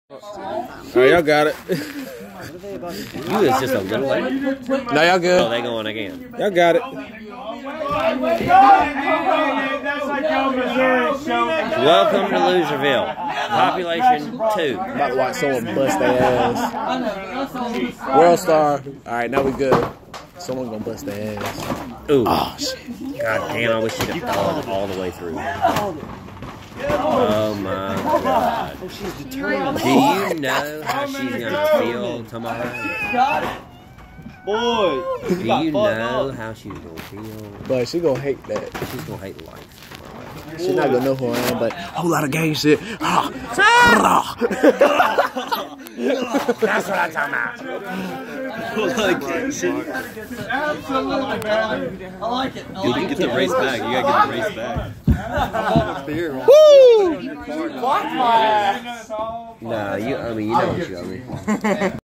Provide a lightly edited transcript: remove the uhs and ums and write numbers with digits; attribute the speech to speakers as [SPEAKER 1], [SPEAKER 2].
[SPEAKER 1] Alright, y'all got it.
[SPEAKER 2] You is just a little late.
[SPEAKER 1] No, y'all good.
[SPEAKER 2] Oh, they going again.
[SPEAKER 1] Y'all got it.
[SPEAKER 2] Welcome to Loserville. Population 2.
[SPEAKER 1] About to watch someone bust their ass. World Star. Alright, now we good. Someone gonna bust their ass.
[SPEAKER 2] Ooh.
[SPEAKER 1] Oh, shit.
[SPEAKER 2] God damn, I wish she'd have fallen all the way through. Oh my God. Do you know how she's gonna feel tomorrow?
[SPEAKER 3] Boy,
[SPEAKER 2] Do you know how she's gonna feel?
[SPEAKER 1] But she gonna hate that.
[SPEAKER 2] She's gonna hate life.
[SPEAKER 1] She's not gonna know who I am, but a whole lot of gang shit. That's what I'm talking about.
[SPEAKER 3] Absolutely, I like it.
[SPEAKER 2] You get the race back. You gotta get the race back.
[SPEAKER 1] Woo!
[SPEAKER 2] No, you. I mean, you know what you. I mean.